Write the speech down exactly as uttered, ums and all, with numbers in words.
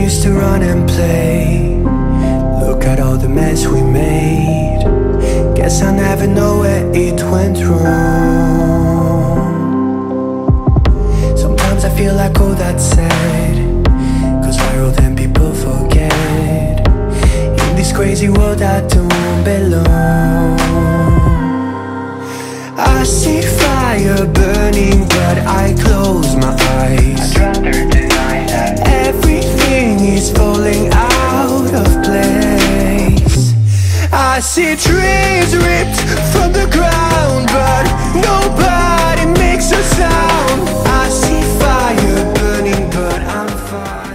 used to run and play. Look at all the mess we made. Guess I never know where it went wrong. Sometimes I feel like, oh, that's sad, 'cause viral then people forget. In this crazy world I don't belong. I see fire burning, but I close my eyes. I'd rather deny that everything is falling out of place. I see trees ripped from the ground, but nobody makes a sound. I see fire burning, but I'm fine.